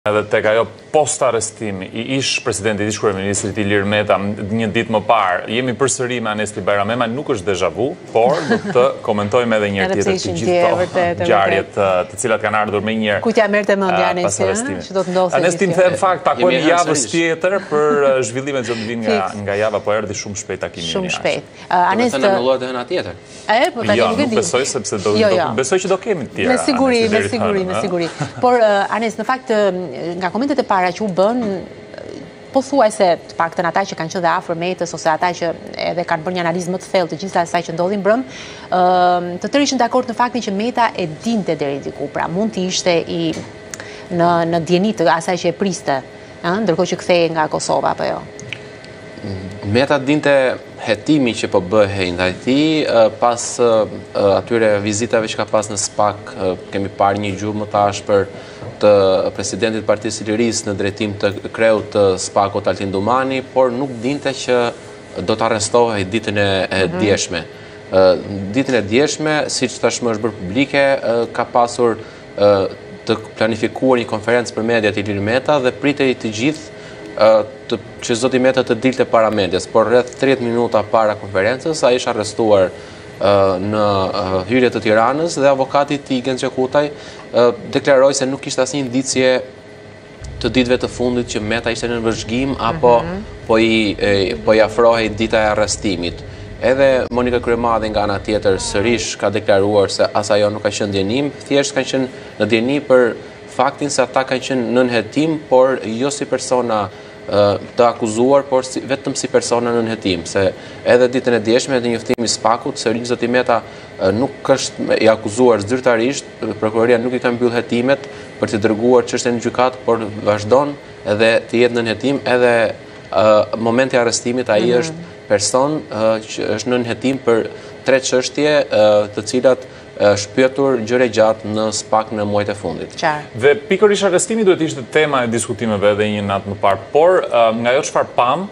Edhe tek ajo post-arrestimi I ish presidentit, ish kryeministrit Ilir Meta një ditë më parë, jemi përsëri me Anesti Bajramema, nuk është deja vu, por do të komentojmë edhe një herë tjetër të gjithë këto ngjarjet të cilat kanë ardhur më një herë. Kujtja merrte mendja Anesti, që do të ndodhte. Anesti më the në fakt takojmë javës tjetër për zhvillimet që do të vinë nga java, po erdhi shumë shpejt takimi. Shumë shpejt. Anesti do të anullohet edhe nga tjetër. Po tani nuk e di. Besoj sepse do besoj që do kemi të tjera. Me siguri. Por Anesti, në fakt nga komentet e para që u bën, po thuaj se të paktën ata që kanë qenë dhe afër Metës ose ata që edhe kanë bërë një analizë më të thellë të gjithë asaj që ndodhi mbrëm, të tërë ishin dakord në faktin që Meta e dinte deri diku, pra mund të ishte në dieni të asaj që e priste, ndërkohë që kthehej nga Kosova apo jo. Meta dinte hetimi që po bëhej ndaj tij pas atyre vizitave që ka pas në SPAK, kemi parë një gjuhë më tash për të presidentit Partisë së Lirisë në drejtim të kreut të SPAK-ut Altin Dumani, por nuk dinte që do të arrestohej ditën e djeshme. Ditën e djeshme, siç tashmë është bërë publike, ka pasur të planifikuar një konferencë për mediat Ilir Meta dhe pritej të gjithë që zoti Meta të dilte para medias, por rreth 30 minuta para konferencës ai ishte arrestuar në hyrje të Tiranës dhe avokati I tij Genxhe Kutaj deklaroi se nuk kishte asnjë indicje të ditëve të fundit që Meta ishte në vëzhgim apo po I afrohej dita e arrestimit. Edhe Monika Kryemadhi nga ana tjetër sërish ka deklaruar se as ajo nuk ka qenë djenim, thjesht ka qenë në djeni për faktin se ata kanë qenë nën hetim, por jo si persona të akuzuar, por vetëm si persona nën hetim, se edhe ditën e djeshme të njoftimi SPAK-ut, sërish zoti Meta nuk është I akuzuar zyrtarisht, prokuroria nuk I ka mbyll hetimet për të dërguar çështjen në gjykat, por vazhdon edhe të jetë nën hetim, edhe momenti I arrestimit ai është person që është nën hetim për 3 çështje të cilat shpjetur gjëre gjatë në SPAK në muajt e fundit. Dhe pikërisht arrestimi duhet ishte tema e diskutimeve edhe një natë më parë, por nga ajo çfarë pam,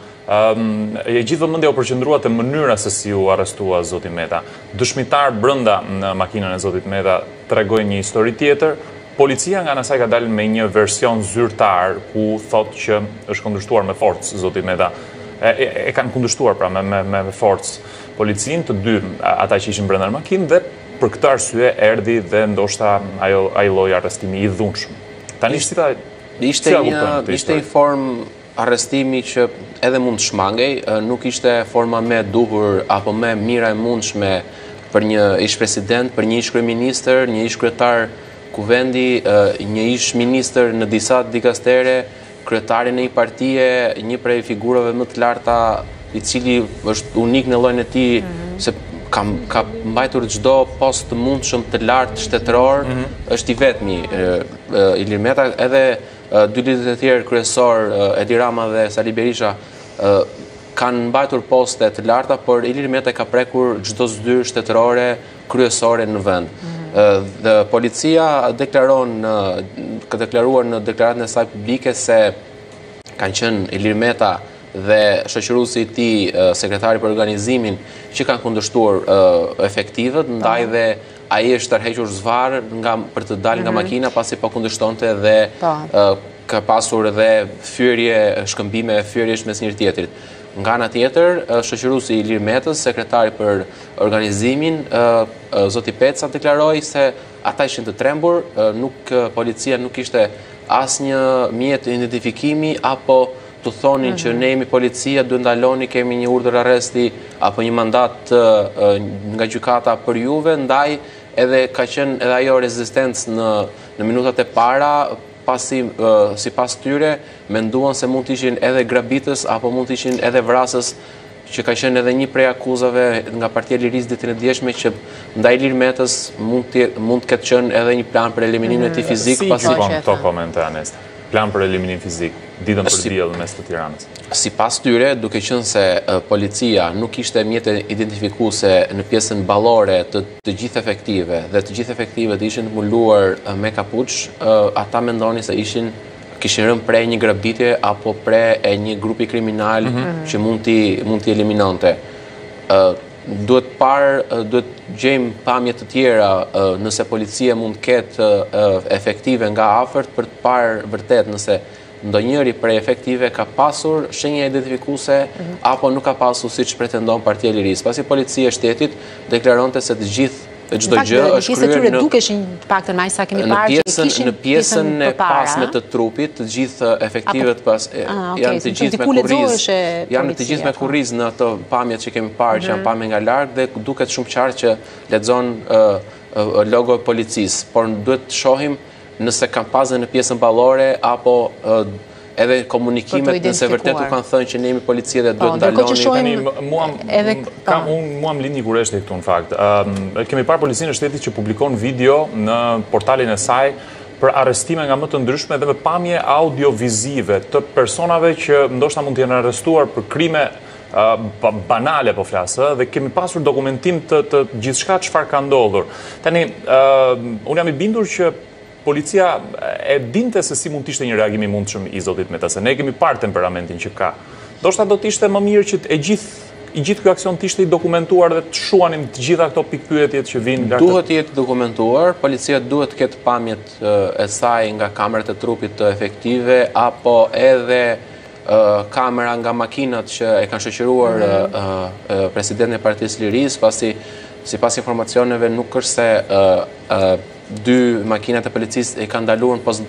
e gjithë vëmendja u përqendrua te mënyra se si u arrestua zoti Meta. Dëshmitar brenda në makinën e zotit Meta tregoi një histori tjetër. Policia nga ana saj ka dalë me një version zyrtar ku thotë që është kundërshtuar me forcë zoti Meta. E kanë kundërshtuar pra me forcë policinë të dy ata që ishin brenda në makinë dhe për këtë arsye erdhi dhe ndoshta ai lloj arrestimi I dhunshëm. Tani ishte një formë arrestimi që edhe mund të shmangej, nuk ishte forma më e duhur apo më e mira e mundshme për një ish president, për një ish kryeministër, një ish kryetar kuvendi, një ish ministër në disa dikastere, kryetari në një partie, një prej figurave më të larta I cili është unik në llojin e tij, se ka mbajtur çdo post të mundshëm të lartë shtetëror, është I vetmi Ilir Meta, edhe dy lidhjet e tjerë kryesor, Edi Rama dhe Sali Berisha, kanë mbajtur poste të larta, por Ilir Meta ka prekur çdo zyrë shtetërore kryesore në vend. Dhe policia ka deklaruar në deklaratën e saj publike se kanë qenë Ilir Meta dhe shoqëruesi I tij, sekretari për organizimin, që kanë kundërshtuar efektivët, ndaj dhe ai është tërhequr zvarr për të dalë nga makina pasi po kundërshtonte dhe ka pasur edhe shkëmbime fyerjesh mes njëri tjetrit. Nga ana tjetër, shoqëruesi I Ilir Metës, sekretari për organizimin, zoti Peca deklaroi se ata ishin të trembur, policia nuk kishte asnjë mjet identifikimi apo të thonin që ne jemi policia, duhet ndaloni, kemi një urdhër arresti apo një mandat nga gjykata për juve, ndaj edhe ka qenë edhe ajo rezistencë në minutat e para, pasi sipas tyre menduan se mund të ishin edhe grabitës apo mund të ishin edhe vrasës, që ka qenë edhe një prej akuzave nga Partia e Lirisë ditën e djeshme që ndaj Ilir Metës mund të ketë qenë edhe një plan për eliminimin e tij fizik. Si këto komente Anesti? Plan për eliminim fizik, ditën për diell mes të Tiranës. Sipas tyre, duke qenë se policia nuk kishte mjete identifikuese në pjesën ballore të gjithë efektive dhe të gjithë efektivet ishin mbuluar me kapuç, ata mendonin se kishin rënë prej një grabitje apo prej një grupi kriminal që mund t'i eliminonte. duhet gjejmë pamje të tjera nëse policia mund të ketë efektive nga afërt për të parë vërtet nëse ndonjëri prej efektive ka pasur shenja identifikuese apo nuk ka pasur siç pretendon Partia e Lirisë. Pasi policia e shtetit deklaronte se çdo gjë është kryer në dukeshin të paktën më sa kemi parë që kishin në pjesën e pasme të trupit, të gjithë efektivet janë të gjithë me kurrizë. Janë të gjithë me kurrizë në ato pamjet që kemi parë që janë pamje nga larg dhe duket shumë qartë që lexon logo e policisë, por duhet të shohim nëse kanë pasë në pjesën ballore apo edhe komunikimet nëse vërtet u kanë thënë që ne jemi policia dhe duhet ndaloni. Mua më lind një kureshti këtu në fakt. Kemi parë policinë e shtetit që publikon video në portalin e saj për arrestime nga më të ndryshme dhe me pamje audiovizive të personave që ndoshta mund të jenë arrestuar për krime banale po flasë, dhe kemi pasur dokumentim të gjithçka çfarë ka ndodhur. Tani, unë jam i bindur që policia e dinte se si mund të ishte një reagim i mundshëm i zotit Meta, se ne kemi parë temperamentin që ka. Ndoshta do të ishte më mirë që i gjithë ky aksion të ishte i dokumentuar dhe të shuanim të gjitha këto pikpyetjet që vinë. Duhet të jetë dokumentuar, policia duhet të ketë pamjet e saj nga kamerat e trupit të efektive apo edhe kamera nga makinat që e kanë shoqëruar presidentin e Partisë Lirisë, pasi sipas informacioneve nuk është se dy makinat e policisë e kanë ndaluar